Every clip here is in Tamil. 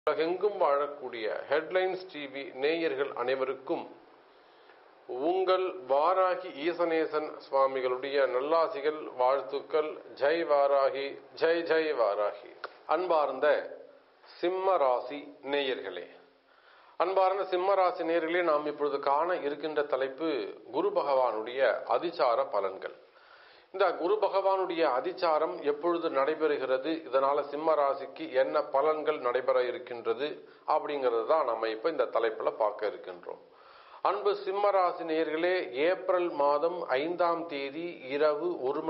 உலகெங்கும் வாழக்கூடிய ஹெட்லைன்ஸ் டிவி நேயர்கள் அனைவருக்கும் உங்கள் வாராகி ஈசனேசன் சுவாமிகளுடைய நல்லாசிகள், வாழ்த்துக்கள். ஜெய் வாராகி, ஜெய் ஜெய் வாராகி. அன்பார்ந்த சிம்ம ராசி நேயர்களே, அன்பார்ந்த சிம்ம ராசி நேயர்களே, நாம் இப்பொழுது காண இருக்கின்ற தலைப்பு குரு பகவானுடைய அதிசார பலன்கள். இந்த குரு பகவானுடைய அதிசாரம் எப்பொழுது நடைபெறுகிறது, இதனால சிம்ம ராசிக்கு என்ன பலன்கள் நடைபெற இருக்கின்றது அப்படிங்கிறது தான் நம்ம இப்ப இந்த தலைப்புல பார்க்க இருக்கின்றோம். அன்பு சிம்ம ராசி நேயர்களே, ஏப்ரல் மாதம் 5ஆம் தேதி இரவு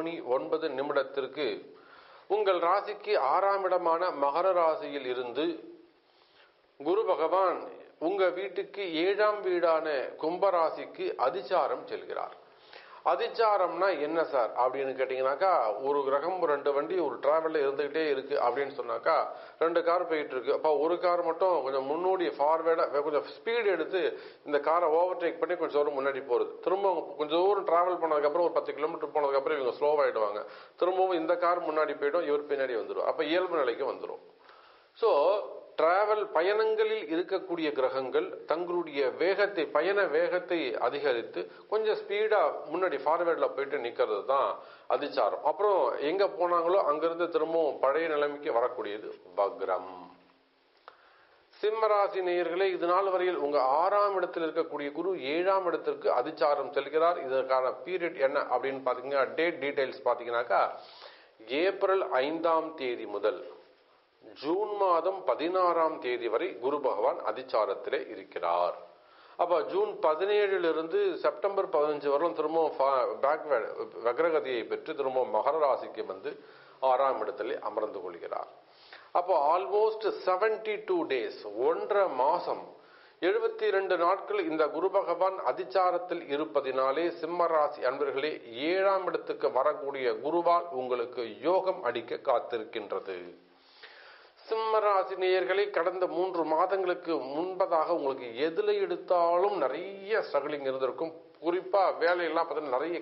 1:09 உங்கள் ராசிக்கு 6ஆம் இடமான மகர ராசியில் இருந்து குரு பகவான் உங்க வீட்டுக்கு 7ஆம் வீடான கும்பராசிக்கு அதிசாரம் செல்கிறார். அதிச்சாரம்னா என்ன சார் அப்படின்னு கேட்டீங்கன்னாக்கா, ஒரு கிரகம் 2 வண்டி ஒரு டிராவல்ல இருந்துகிட்டே இருக்கு அப்படின்னு சொன்னாக்கா, 2 கார் போயிட்டு இருக்கு. அப்ப ஒரு கார் மட்டும் கொஞ்சம் முன்னோடி ஃபார்வேர்டா கொஞ்சம் ஸ்பீடு எடுத்து இந்த காரை ஓவர்டேக் பண்ணி கொஞ்சம் தூரம் முன்னாடி போறது. திரும்ப கொஞ்சம் தூரம் டிராவல் பண்ணதுக்கு அப்புறம் ஒரு 10 கிலோமீட்டர் போனதுக்கு அப்புறம் இவங்க ஸ்லோவாயிடுவாங்க. திரும்பவும் இந்த கார் முன்னாடி போயிடும், இவர் பின்னாடி வந்துடும். அப்ப இயல்பு நிலைக்கு வந்துடும். சோ டிராவல் பயணங்களில் இருக்கக்கூடிய கிரகங்கள் தங்களுடைய வேகத்தை, பயண வேகத்தை அதிகரித்து கொஞ்சம் ஸ்பீடா முன்னாடி ஃபார்வேர்ட்ல போயிட்டு நிக்கிறது தான் அதிசாரம். அப்புறம் எங்க போனாங்களோ அங்கிருந்து திரும்பவும் பழைய நிலைமைக்கு வரக்கூடியது வக்ரம். சிம்மராசி நேயர்களே, இது நாள் வரையில் உங்க 6ஆம் இடத்தில் இருக்கக்கூடிய குரு 7ஆம் இடத்திற்கு அதிசாரம் செல்கிறார். இதற்கான பீரியட் என்ன அப்படின்னு பாத்தீங்கன்னா, டேட் டீடைல்ஸ் பாத்தீங்கன்னாக்கா, ஏப்ரல் 5ஆம் தேதி முதல் ஜூன் மாதம் 16ஆம் தேதி வரை குரு பகவான் அதிசாரத்திலே இருக்கிறார். அப்ப ஜூன் 17 செப்டம்பர் 15 வரலும் திரும்பவும் வக்ரகதியை பெற்று திரும்பவும் மகர ராசிக்கு வந்து 6ஆம் இடத்திலே அமர்ந்து கொள்கிறார். அப்போ ஆல்மோஸ்ட் 72 டேஸ், 1.5 மாசம், 72 நாட்கள் இந்த குரு பகவான் அதிசாரத்தில் இருப்பதினாலே சிம்ம ராசி அன்பர்களே, 7ஆம் இடத்துக்கு வரக்கூடிய குருவால் உங்களுக்கு யோகம் அடிக்க காத்திருக்கின்றது. சிம்ம ராசி நேயர்களை, கடந்த 3 மாதங்களுக்கு முன்பதாக உங்களுக்கு எதுல எடுத்தாலும் நிறைய ஸ்ட்ரகிளிங் இருந்திருக்கும். குறிப்பா வேலையெல்லாம் பார்த்தீங்கன்னா நிறைய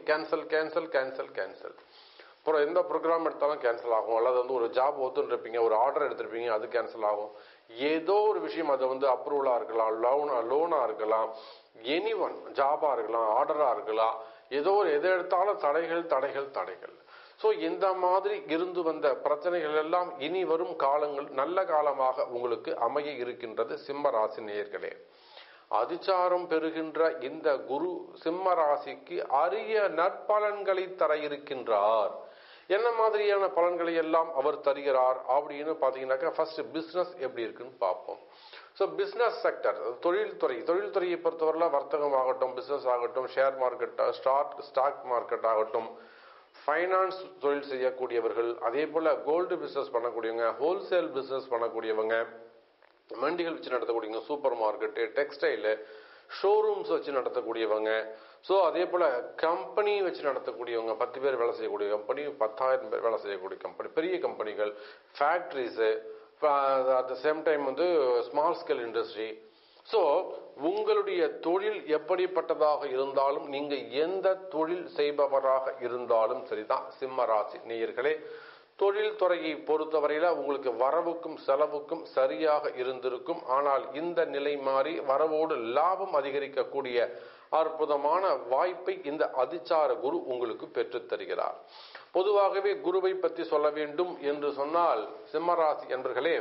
கேன்சல். அப்புறம் எந்த ப்ரோக்ராம் எடுத்தாலும் கேன்சல் ஆகும், அல்லது ஒரு ஜாப் ஒத்துன்னு இருப்பீங்க, ஒரு ஆர்டர் எடுத்திருப்பீங்க, அது கேன்சல் ஆகும். ஏதோ ஒரு விஷயம், அது அப்ரூவலா இருக்கலாம், லோனா இருக்கலாம், எனி ஒன் ஜாபா இருக்கலாம், ஆர்டரா இருக்கலாம், எதை எடுத்தாலும் தடைகள். சோ இந்த மாதிரி இருந்து வந்த பிரச்சனைகள் எல்லாம் இனி வரும் காலங்கள் நல்ல காலமாக உங்களுக்கு அமைய இருக்கின்றது. சிம்ம ராசி நேயர்களே, அதிசாரம் பெறுகின்ற இந்த குரு சிம்ம ராசிக்கு அரிய நற்பலன்களை தர இருக்கின்றார். என்ன மாதிரியான பலன்களை எல்லாம் அவர் தருகிறார் அப்படின்னு பாத்தீங்கன்னாக்கா, ஃபர்ஸ்ட் பிசினஸ் எப்படி இருக்குன்னு பார்ப்போம். ஸோ பிசினஸ் செக்டர், தொழில்துறையை பொறுத்தவரை வர்த்தகம் ஆகட்டும், பிசினஸ் ஆகட்டும், ஷேர் மார்க்கெட், ஸ்டாக் மார்க்கெட் ஆகட்டும், ஃபைனான்ஸ் தொழில் செய்யக்கூடியவர்கள், அதே போல கோல்டு பிசினஸ் பண்ணக்கூடியவங்க, ஹோல்சேல் பிசினஸ் பண்ணக்கூடியவங்க, மண்டிகள் வச்சு நடத்தக்கூடியவங்க, சூப்பர் மார்க்கெட்டு, டெக்ஸ்டைலு, ஷோரூம்ஸ் வச்சு நடத்தக்கூடியவங்க, ஸோ அதே போல கம்பெனி வச்சு நடத்தக்கூடியவங்க, 10 பேர் வேலை செய்யக்கூடிய கம்பெனி, 10,000 பேர் வேலை செய்யக்கூடிய கம்பெனி, பெரிய கம்பெனிகள், factories, at the same time small scale industry. So உங்களுடைய தொழில் எப்படிப்பட்டதாக இருந்தாலும், நீங்க எந்த தொழில் செய்பவராக இருந்தாலும் சரிதான் சிம்ம ராசி நேயர்களே, தொழில் துறையை பொறுத்தவரையில உங்களுக்கு வரவுக்கும் செலவுக்கும் சரியாக இருந்திருக்கும். ஆனால் இந்த நிலை மாறி வரவோடு லாபம் அதிகரிக்கக்கூடிய அற்புதமான வாய்ப்பை இந்த அதிசார குரு உங்களுக்கு பெற்றுத் தருகிறார். பொதுவாகவே குருவை பற்றி சொல்ல வேண்டும் என்று சொன்னால், சிம்மராசி என்பர்களே,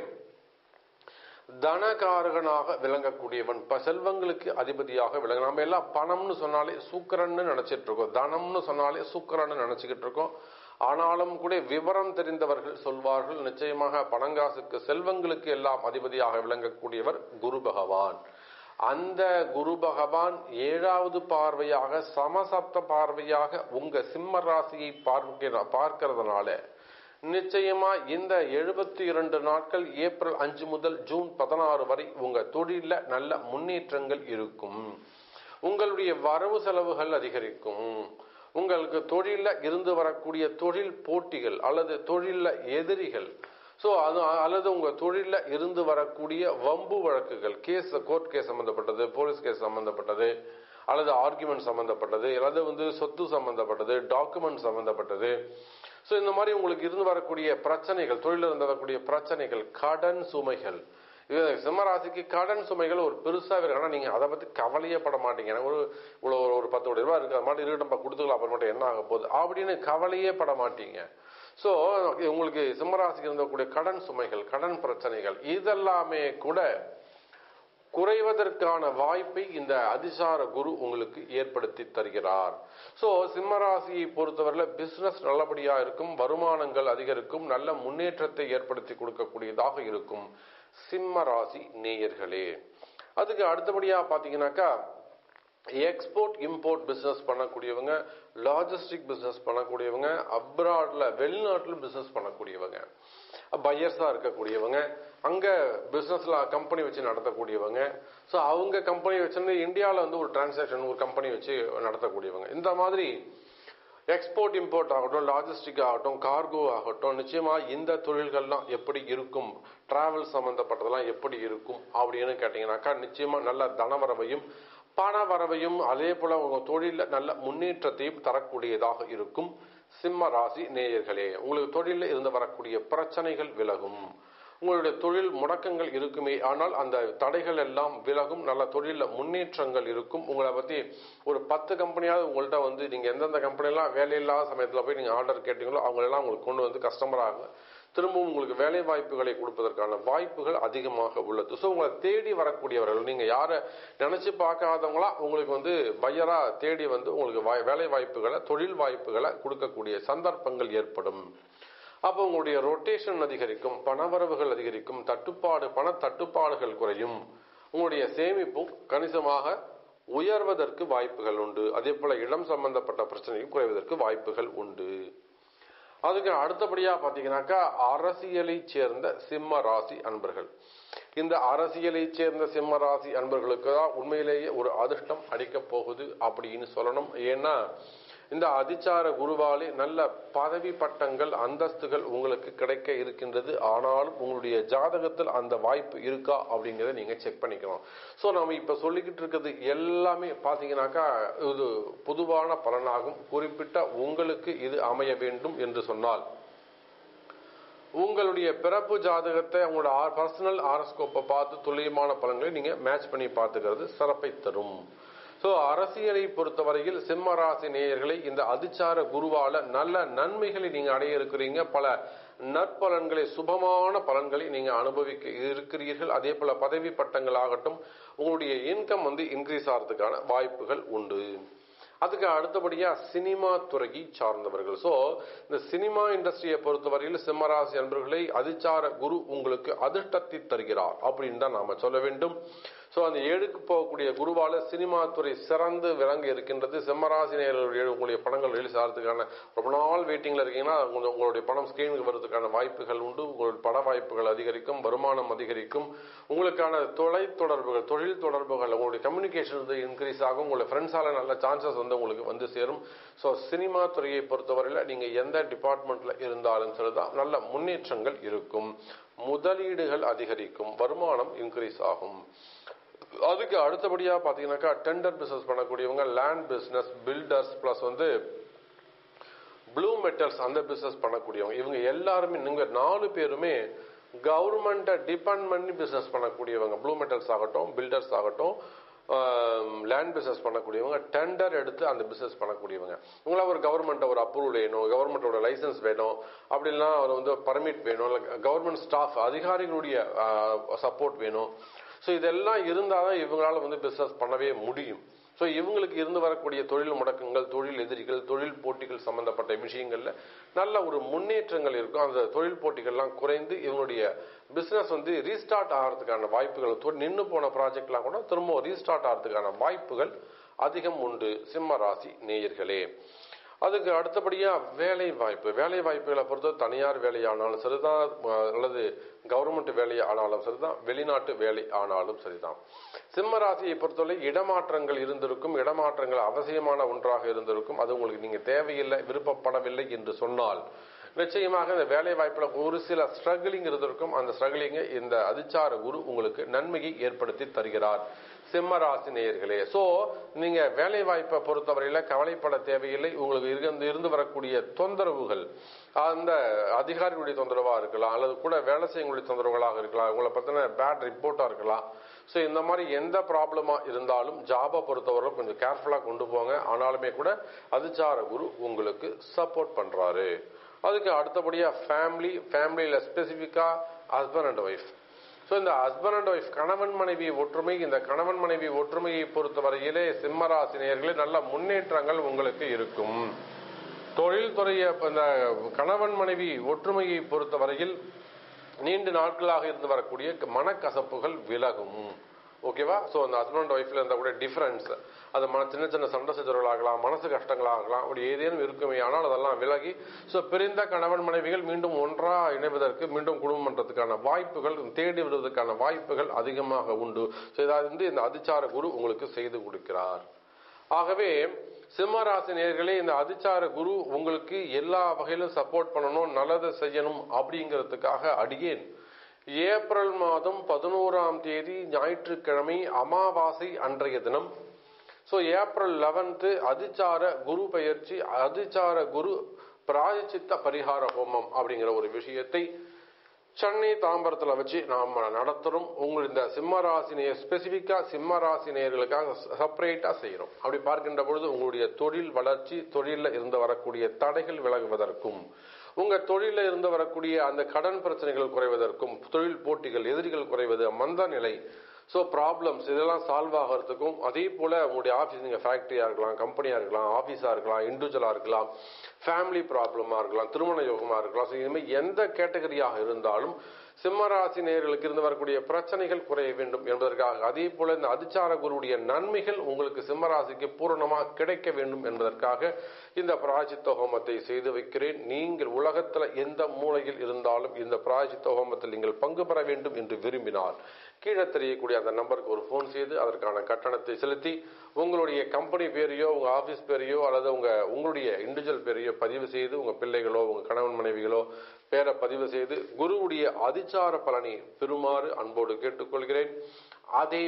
தனகாரகனாக விளங்கக்கூடியவன், செல்வங்களுக்கு அதிபதியாக விளங்க. நம்ம எல்லாம் பணம்னு சொன்னாலே சுக்கிரன்னு நினைச்சிட்டு இருக்கோம், தனம்னு சொன்னாலே சுக்கிரன்னு நினைச்சுக்கிட்டு இருக்கோம். ஆனாலும் கூட விவரம் தெரிந்தவர்கள் சொல்வார்கள், நிச்சயமாக பணங்காசுக்கு, செல்வங்களுக்கு எல்லாம் அதிபதியாக விளங்கக்கூடியவர் குரு பகவான். அந்த குரு பகவான் 7வது பார்வையாக, சமசப்த பார்வையாக உங்க சிம்ம ராசியை பார்க்கிறதுனால நிச்சயமா இந்த 72 நாட்கள், ஏப்ரல் 5 முதல் ஜூன் 16 வரை உங்க தொழில நல்ல முன்னேற்றங்கள் இருக்கும். உங்களுடைய வரவு செலவுகள் அதிகரிக்கும். உங்களுக்கு தொழில இருந்து வரக்கூடிய தொழில் போட்டிகள் அல்லது தொழில எதிரிகள், சோ அது அல்லது உங்க தொழில இருந்து வரக்கூடிய வம்பு வழக்குகள், கேஸ், கோர்ட் கேஸ் சம்பந்தப்பட்டது, போலீஸ் கேஸ் சம்பந்தப்பட்டது, அல்லது ஆர்குமெண்ட் சம்பந்தப்பட்டது, அல்லது சொத்து சம்பந்தப்பட்டது, டாக்குமெண்ட் சம்பந்தப்பட்டது, சோ இந்த மாதிரி உங்களுக்கு இருந்து வரக்கூடிய பிரச்சனைகள், தொழில இருந்து வரக்கூடிய பிரச்சனைகள், கடன் சுமைகள், சிம்மராசிக்கு கடன் சுமைகள் ஒரு பெருசா இருக்கு. ஆனா நீங்க அதை பத்தி கவலையே பட மாட்டீங்க. எனக்கு ஒரு 10 கோடி ரூபாய் இருக்கு, அது மட்டும் இருக்கட்டும் கொடுத்துக்கலாம், அப்புறமேட்டு என்ன ஆக போகுது அப்படின்னு கவலையே பட மாட்டீங்க. சோ உங்களுக்கு சிம்மராசிக்கு இருந்தக்கூடிய கடன் சுமைகள், கடன் பிரச்சனைகள் இதெல்லாமே கூட குறைவதற்கான வாய்ப்பை இந்த அதிசார குரு உங்களுக்கு ஏற்படுத்தி தருகிறார். சோ சிம்மராசியை பொறுத்தவரையில பிசினஸ் நல்லபடியா இருக்கும், வருமானங்கள் அதிகரிக்கும், நல்ல முன்னேற்றத்தை ஏற்படுத்தி கொடுக்கக்கூடியதாக இருக்கும் சிம்ம ராசி நேயர்களே. அதுக்கு அடுத்தபடியா பாத்தீங்கன்னாக்கா எக்ஸ்போர்ட் இம்போர்ட் பிசினஸ் பண்ணக்கூடியவங்க, லாஜிஸ்டிக் பிசினஸ் பண்ணக்கூடியவங்க, அப்ராட்ல வெளிநாட்டுல பிசினஸ் பண்ணக்கூடியவங்க, பையர்ஸா இருக்கக்கூடியவங்க, அங்க பிசினஸ்ல கம்பெனி வச்சு நடத்தக்கூடியவங்க, ஸோ அவங்க கம்பெனி வச்சிருந்து இந்தியாவில் வந்து ஒரு டிரான்சாக்ஷன் ஒரு கம்பெனி வச்சு நடத்தக்கூடியவங்க, இந்த மாதிரி எக்ஸ்போர்ட் இம்போர்ட் ஆகட்டும், லாஜிஸ்டிக் ஆகட்டும், கார்கோ ஆகட்டும், நிச்சயமா இந்த தொழில்கள்லாம் எப்படி இருக்கும், டிராவல் சம்பந்தப்பட்டதெல்லாம் எப்படி இருக்கும் அப்படின்னு கேட்டீங்கன்னாக்கா நிச்சயமா நல்ல தனவரவையும் பண வரவையும் அதே போல உங்க தொழில நல்ல முன்னேற்றத்தையும் தரக்கூடியதாக இருக்கும் சிம்ம ராசி நேயர்களே. உங்களுக்கு தொழில இருந்து வரக்கூடிய பிரச்சனைகள் விலகும், உங்களுடைய தொழில் முடக்கங்கள் இருக்குமே ஆனால் அந்த தடைகள் எல்லாம் விலகும், நல்ல தொழில முன்னேற்றங்கள் இருக்கும். உங்களை பத்தி ஒரு 10 கம்பெனியாவது உங்கள்கிட்ட வந்து நீங்க எந்தெந்த கம்பெனிலாம் வேலையில்லாத சமயத்துல போய் நீங்க ஆர்டர் கேட்டீங்களோ அவங்களெல்லாம் உங்களுக்கு கொண்டு வந்து கஸ்டமராக திரும்பவும் உங்களுக்கு வேலை வாய்ப்புகளை கொடுப்பதற்கான வாய்ப்புகள் அதிகமாக உள்ளது. ஸோ உங்களை தேடி வரக்கூடியவர்கள், நீங்க யாரை நினைச்சு பார்க்காதவங்களா உங்களுக்கு வந்து பையரா தேடி வந்து உங்களுக்கு வேலை வாய்ப்புகளை, தொழில் வாய்ப்புகளை கொடுக்கக்கூடிய சந்தர்ப்பங்கள் ஏற்படும். அப்போ உங்களுடைய ரொட்டேஷன் அதிகரிக்கும், பணவரவுகள் அதிகரிக்கும், பண தட்டுப்பாடுகள் குறையும், உங்களுடைய சேமிப்பும் கணிசமாக உயர்வதற்கு வாய்ப்புகள் உண்டு. அதே போல இடம் சம்பந்தப்பட்ட பிரச்சனையும் குறைவதற்கு வாய்ப்புகள் உண்டு. அதுக்கு அடுத்தபடியா பாத்தீங்கன்னாக்கா அரசியலை சேர்ந்த சிம்ம ராசி அன்பர்கள், இந்த அரசியலை சேர்ந்த சிம்ம ராசி அன்பர்களுக்கு தான் உண்மையிலேயே ஒரு அதிர்ஷ்டம் அடிக்க போகுது அப்படின்னு சொல்லணும். ஏன்னா இந்த அதிசார குருவாலே நல்ல பதவி பட்டங்கள் அந்தஸ்துகள் உங்களுக்கு கிடைக்க இருக்கின்றது. ஆனாலும் உங்களுடைய ஜாதகத்தில் அந்த வாய்ப்பு இருக்கா அப்படிங்கிறத நீங்க செக் பண்ணிக்கணும். ஸோ நம்ம இப்ப சொல்லிக்கிட்டு இருக்கிறது எல்லாமே பாத்தீங்கன்னாக்கா இது பொதுவான பலனாகும். குறிப்பிட்ட உங்களுக்கு இது அமைய வேண்டும் என்று சொன்னால் உங்களுடைய பிறப்பு ஜாதகத்தை உங்களோட பர்சனல் ஆரோஸ்கோப்பை பார்த்து துல்லியமான பலன்களை நீங்க மேட்ச் பண்ணி பார்த்துக்கிறது சிறப்பை தரும். சோ அரசியலை பொறுத்தவரையில் சிம்ம ராசி நேயர்களை இந்த அதிசார குருவால நல்ல நன்மைகளை நீங்க அடைய இருக்கிறீங்க, பல நற்பலன்களை, சுபமான பலன்களை நீங்க அனுபவிக்க இருக்கிறீர்கள். அதே போல பதவி பட்டங்கள் ஆகட்டும், உங்களுடைய இன்கம் வந்து இன்க்ரீஸ் ஆகிறதுக்கான வாய்ப்புகள் உண்டு. அதுக்கு அடுத்தபடியா சினிமா துறையை சார்ந்தவர்கள், சோ இந்த சினிமா இண்டஸ்ட்ரியை பொறுத்தவரையில் சிம்மராசி அன்பர்களை அதிசார குரு உங்களுக்கு அதிர்ஷ்டத்தை தருகிறார் அப்படின்னு தான் நாம சொல்ல வேண்டும். சோ அந்த 7க்கு போகக்கூடிய குருவால சினிமா துறை சிறந்து விளங்க இருக்கின்றது. சிம்மராசி நேயர்களுடைய உங்களுடைய படங்கள் ரிலீஸ் ஆகிறதுக்கான ரொம்ப நாள் வெயிட்டிங்ல இருக்கீங்கன்னா உங்களுடைய படம் ஸ்கிரீனுக்கு வர்றதுக்கான வாய்ப்புகள் உண்டு. உங்களுடைய பட வாய்ப்புகள் அதிகரிக்கும், வருமானம் அதிகரிக்கும், உங்களுக்கான தொலைத்தொடர்புகள், தொழில் தொடர்புகள், உங்களுடைய கம்யூனிகேஷன் வந்து இன்க்ரீஸ் ஆகும், உங்களுடைய ஃப்ரெண்ட்ஸால நல்ல சான்சஸ் வந்து உங்களுக்கு வந்து சேரும். சோ சினிமா துறையை பொறுத்தவரையில நீங்க எந்த டிபார்ட்மெண்ட்ல இருந்தாலும் சரிதான் நல்ல முன்னேற்றங்கள் இருக்கும், முதலீடுகள் அதிகரிக்கும், வருமானம் இன்க்ரீஸ் ஆகும். அதுக்கு அடுத்தபடியா பாத்தீங்கன்னாக்கா டெண்டர் பிசினஸ் பண்ணக்கூடியவங்க, லேண்ட் பிசினஸ், பில்டர்ஸ், பிளஸ் வந்து ப்ளூ மெட்டல்ஸ் அந்த பிசினஸ் பண்ணக்கூடியவங்க, இவங்க எல்லாருமே நீங்க 4 பேருமே கவர்மெண்ட்டை டிபெண்ட் பண்ணி பிசினஸ் பண்ணக்கூடியவங்க. ப்ளூ மெட்டல்ஸ் ஆகட்டும், பில்டர்ஸ் ஆகட்டும், லேண்ட் பிசினஸ் பண்ணக்கூடியவங்க, டெண்டர் எடுத்து அந்த பிசினஸ் பண்ணக்கூடியவங்க. உங்களா ஒரு கவர்மெண்ட் ஒரு அப்ரூவல் வேணும், கவர்மெண்டோட லைசன்ஸ் வேணும், அப்படின்னா அவர் வந்து பர்மிட் வேணும், கவர்மெண்ட் ஸ்டாஃப் அதிகாரிகளுடைய சப்போர்ட் வேணும். ஸோ இதெல்லாம் இருந்தாதான் இவங்களால வந்து பிசினஸ் பண்ணவே முடியும். ஸோ இவங்களுக்கு இருந்து வரக்கூடிய தொழில் முடக்கங்கள், தொழில் எதிரிகள், தொழில் போட்டிகள் சம்பந்தப்பட்ட விஷயங்கள்ல நல்ல ஒரு முன்னேற்றங்கள் இருக்கும். அந்த தொழில் போட்டிகள்லாம் குறைந்து இவங்களுடைய பிசினஸ் வந்து ரீஸ்டார்ட் ஆகிறதுக்கான வாய்ப்புகள், நின்று போன ப்ராஜெக்ட்லாம் கூட திரும்ப ரீஸ்டார்ட் ஆகிறதுக்கான வாய்ப்புகள் அதிகம் உண்டு சிம்ம ராசி நேயர்களே. அதுக்கு அடுத்தபடியா வேலை வாய்ப்புகளை பொறுத்த தனியார் வேலை ஆனாலும் சரிதான், அல்லது கவர்மெண்ட் வேலை ஆனாலும் சரிதான், வெளிநாட்டு வேலை ஆனாலும் சரிதான். சிம்ம ராசியை பொறுத்தவரை இடமாற்றங்கள் இருந்திருக்கும், இடமாற்றங்கள் அவசியமான ஒன்றாக இருந்திருக்கும். அது உங்களுக்கு நீங்க தேவையில்லை, விருப்பப்படவில்லை என்று சொன்னால் நிச்சயமாக இந்த வேலை வாய்ப்புல ஒரு சில ஸ்ட்ரகிளிங் இருந்திருக்கும். அந்த ஸ்ட்ரகிளிங்கை இந்த அதிச்சார குரு உங்களுக்கு நன்மையை ஏற்படுத்தி தருகிறார் சிம்ம ராசி நேயர்களே. சோ நீங்க வேலை வாய்ப்பை பொறுத்தவரையில கவலைப்பட தேவையில்லை. உங்களுக்கு இருந்து வரக்கூடிய தொந்தரவுகள் அந்த அதிகாரிகளுடைய தொந்தரவா இருக்கலாம், அல்லது கூட வேலை செய்யக்கூடிய தொந்தரவுகளாக இருக்கலாம், உங்களை பத்தின பேட் ரிப்போர்ட்டா இருக்கலாம். ஸோ இந்த மாதிரி எந்த ப்ராப்ளமா இருந்தாலும் ஜாபை பொறுத்தவரை கொஞ்சம் கேர்ஃபுல்லா கொண்டு போங்க. ஆனாலுமே கூட அதிச்சார குரு உங்களுக்கு சப்போர்ட் பண்றாரு. அதுக்கு அடுத்தபடியா ஃபேமிலியில ஸ்பெசிபிக்கா ஹஸ்பண்ட் அண்ட் ஒய்ஃப். ஸோ இந்த ஹஸ்பண்ட் அண்ட் ஒய்ஃப் கணவன் மனைவி ஒற்றுமை, இந்த கணவன் மனைவி ஒற்றுமையை பொறுத்தவரையிலே சிம்மராசினியர்களே நல்ல முன்னேற்றங்கள் உங்களுக்கு இருக்கும். தொழில் துறையை இந்த கணவன் மனைவி ஒற்றுமையை பொறுத்தவரையில் நீண்ட நாட்களாக இருந்து வரக்கூடிய மனக்கசப்புகள் விலகும். ஓகேவா? ஸோ அந்த ஹஸ்பண்ட் ஒய்ஃப்ல இருந்தக்கூடிய டிஃபரன்ஸ், அது சின்ன சின்ன சண்டை சச்சரவுகளாகலாம், மனசு கஷ்டங்களாகலாம், அப்படி ஏதேனும் இருக்குமே ஆனால் அதெல்லாம் விலகி ஸோ பிரிந்த கணவன் மனைவிகள் மீண்டும் ஒன்றா இணைவதற்கு, மீண்டும் குடும்பம் பண்றதுக்கான வாய்ப்புகள், தேடி வருவதற்கான வாய்ப்புகள் அதிகமாக உண்டு. ஸோ இதாவது இந்த அதிச்சார குரு உங்களுக்கு செய்து கொடுக்கிறார். ஆகவே சிம்மராசி நேயர்களே, இந்த அதிச்சார குரு உங்களுக்கு எல்லா வகையிலும் சப்போர்ட் பண்ணணும், நல்லதை செய்யணும் அப்படிங்கிறதுக்காக அடியேன் ஏப்ரல் மாதம் 11ஆம் தேதி ஞாயிற்றுக்கிழமை அமாவாசை அன்றைய தினம், ஸோ ஏப்ரல் 11 அதிச்சார குரு பெயர்ச்சி, அதிச்சார குரு பிராயச்சித்த பரிகார ஹோமம் அப்படிங்கிற ஒரு விஷயத்தை சென்னை தாம்பரத்தில் வச்சு நாம் நடத்துறோம். உங்களுக்கு இந்த சிம்மராசினியர் ஸ்பெசிபிக்கா சிம்மராசினியர்களுக்காக செப்பரேட்டா செய்யறோம். அப்படி பார்க்கின்ற பொழுது உங்களுடைய தொழில் வளர்ச்சி, தொழிலில் இருந்து வரக்கூடிய தடைகள் விலகுவதற்கும், உங்க தொழில இருந்து வரக்கூடிய அந்த கடன் பிரச்சனைகள் குறைவதற்கும், தொழில் போட்டிகள், எதிரிகள் குறைவது, மந்த நிலை, ஸோ ப்ராப்ளம்ஸ் இதெல்லாம் சால்வ் ஆகிறதுக்கும், அதே போல உங்களுடைய ஆஃபீஸ், நீங்க ஃபேக்டரியா இருக்கலாம், கம்பெனியா இருக்கலாம், ஆஃபீஸா இருக்கலாம், இண்டிவிஜுவலா இருக்கலாம், ஃபேமிலி ப்ராப்ளமா இருக்கலாம், திருமண யோகமா இருக்கலாம், ஸோ இதுமாதிரி எந்த கேட்டகரியாக இருந்தாலும் சிம்மராசி நேயர்களுக்கு இருந்து வரக்கூடிய பிரச்சனைகள் குறைய வேண்டும் என்பதற்காக, அதே போல இந்த அதிச்சார குருவுடைய நன்மைகள் உங்களுக்கு சிம்மராசிக்கு பூரணமாக கிடைக்க வேண்டும் என்பதற்காக இந்த பிராயச்சித்த ஹோமத்தை செய்து வைக்கிறேன். நீங்கள் உலகத்தில் எந்த மூலையில் இருந்தாலும் இந்த பிராயச்சித்த ஹோமத்தில் நீங்கள் பங்கு பெற வேண்டும் என்று விரும்பினால் கீழே தெரியக்கூடிய அந்த நம்பருக்கு ஒரு போன் செய்து அதற்கான கட்டணத்தை செலுத்தி உங்களுடைய கம்பெனி பேரையோ, உங்க ஆபீஸ் பேரையோ, அல்லது உங்களுடைய இண்டிவிஜுவல் பேரையோ பதிவு செய்து உங்க பிள்ளைகளோ, உங்க கணவன் மனைவிகளோ பேரை பதிவு செய்து குருவுடைய அதிச்சார பலனை பெறுமாறு அன்போடு கேட்டுக்கொள்கிறேன். அதே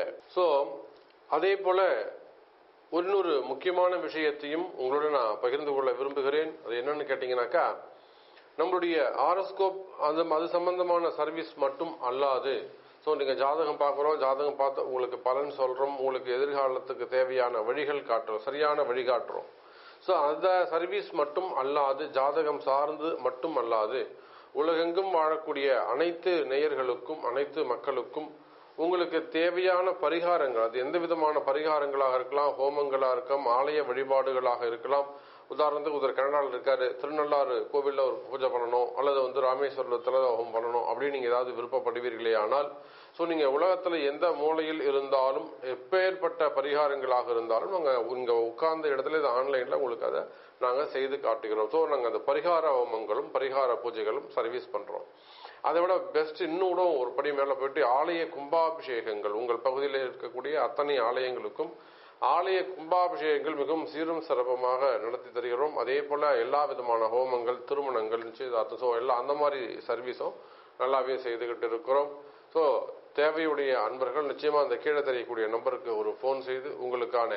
போல இன்னொரு முக்கியமான விஷயத்தையும் உங்களோட நான் பகிர்ந்து கொள்ள விரும்புகிறேன். அது என்னன்னு கேட்டீங்கன்னாக்கா, நம்மளுடைய ஆரோஸ்கோப் அது சம்பந்தமான சர்வீஸ் மட்டும் அல்லாது, ஸோ நீங்க ஜாதகம் பார்க்குறோம், ஜாதகம் பார்த்து உங்களுக்கு பலன் சொல்றோம், உங்களுக்கு எதிர்காலத்துக்கு தேவையான வழிகள் காட்டுறோம், சரியான வழிகாட்டுறோம். ஸோ அந்த சர்வீஸ் மட்டும் அல்லாது, ஜாதகம் சார்ந்து மட்டும் அல்லாது, உலகெங்கும் வாழக்கூடிய அனைத்து நேயர்களுக்கும், அனைத்து மக்களுக்கும் உங்களுக்கு தேவையான பரிகாரங்கள், அது எந்த விதமான பரிகாரங்களாக இருக்கலாம், ஹோமங்களாக இருக்கலாம், ஆலய வழிபாடுகளாக இருக்கலாம். உதாரணத்துக்கு ஒருத்தர் கனடாவில் இருக்காரு, திருநள்ளாறு கோவில்ல ஒரு பூஜை பண்ணணும், அல்லது ராமேஸ்வரத்தில் ஹோமம் பண்ணணும் அப்படின்னு நீங்க ஏதாவது விருப்பப்படுவீர்களே ஆனால், ஸோ நீங்க உலகத்துல எந்த மூலையில் இருந்தாலும், எப்பேற்பட்ட பரிகாரங்களாக இருந்தாலும் இங்க உட்கார்ந்த இடத்துல இது ஆன்லைன்ல உங்களுக்கு அதை நாங்க செய்து காட்டுகிறோம். ஸோ நாங்க அந்த பரிகார ஹோமங்களும் பரிகார பூஜைகளும் சர்வீஸ் பண்றோம். அதை விட பெஸ்ட் இன்னும் ஒரு படி மேல போயிட்டு ஆலய கும்பாபிஷேகங்கள், உங்கள் பகுதியில் இருக்கக்கூடிய அத்தனை ஆலயங்களுக்கும் ஆலய கும்பாபிஷேகங்கள் மிகவும் சீரும் சிறப்பமாக நடத்தி தருகிறோம். அதே போல எல்லா விதமான ஹோமங்கள், திருமணங்கள், நிச்சயதார்த்தம், ஸோ எல்லாம் அந்த மாதிரி சர்வீஸும் நல்லாவே செய்துகிட்டு இருக்கிறோம். ஸோ தேவையுடைய அன்பர்கள் நிச்சயமா அந்த கீழே தெரியக்கூடிய நம்பருக்கு ஒரு போன் செய்து உங்களுக்கான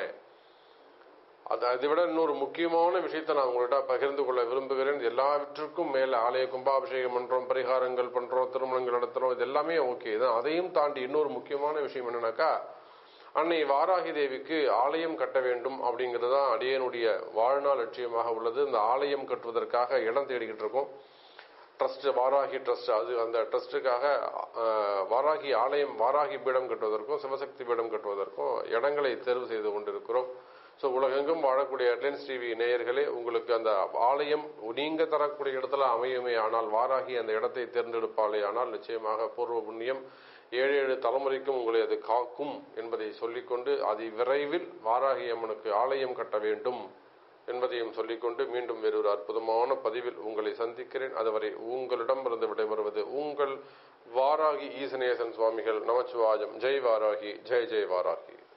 அதை விட இன்னொரு முக்கியமான விஷயத்தை நான் உங்கள்கிட்ட பகிர்ந்து கொள்ள விரும்புகிறேன். எல்லாவற்றுக்கும் மேல ஆலய கும்பாபிஷேகம் பண்றோம், பரிகாரங்கள் பண்றோம், திருமணங்கள் நடத்துறோம், இது எல்லாமே ஓகே தான். அதையும் தாண்டி இன்னொரு முக்கியமான விஷயம் என்னன்னாக்கா, அன்னை வாராகி தேவிக்கு ஆலயம் கட்ட வேண்டும் அப்படிங்கிறது தான் அடியனுடைய வாழ்நாள் லட்சியமாக உள்ளது. இந்த ஆலயம் கட்டுவதற்காக இடம் தேடிக்கிட்டு இருக்கோம். ட்ரஸ்ட், வாராகி ட்ரஸ்ட், அது அந்த ட்ரஸ்டுக்காக வாராகி ஆலயம், வாராகி பீடம் கட்டுவதற்கும் சிவசக்தி பீடம் கட்டுவதற்கும் இடங்களை தேர்வு செய்து கொண்டிருக்கிறோம். ஸோ உலகெங்கும் வாழக்கூடிய ஹெட்லைன்ஸ் டிவி நேயர்களே, உங்களுக்கு அந்த ஆலயம் நீங்க தரக்கூடிய இடத்துல அமையுமே ஆனால், வாராகி அந்த இடத்தை தேர்ந்தெடுப்பாளே ஆனால் நிச்சயமாக பூர்வ புண்ணியம் 7 தலைமுறைக்கும் உங்களை அது காக்கும் என்பதை சொல்லிக்கொண்டு, அதி விரைவில் வாராகி அம்மனுக்கு ஆலயம் கட்ட வேண்டும் என்பதையும் சொல்லிக்கொண்டு மீண்டும் வேறொரு அற்புதமான பதிவில் உங்களை சந்திக்கிறேன். அதுவரை உங்களிடமிருந்து விடைபெறுவது உங்கள் வாராகி ஈசனேசன் சுவாமிகள். நமச்சிவாயம். ஜெய் வாராகி, ஜெய் ஜெய் வாராகி.